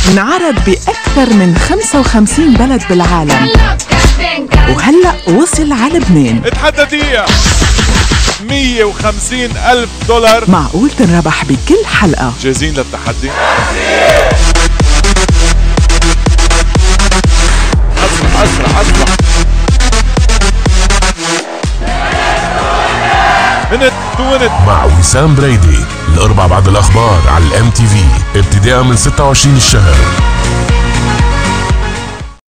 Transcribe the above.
انعرض بأكثر من 55 بلد بالعالم، وهلأ وصل على لبنان. اتحدى 150,000 دولار. معقول تنربح بكل حلقة؟ جاهزين للتحدي؟ أسرع منت تو منت مع وسام بريدي الأربع بعد الأخبار على الMTV ابتداء من 26 الشهر.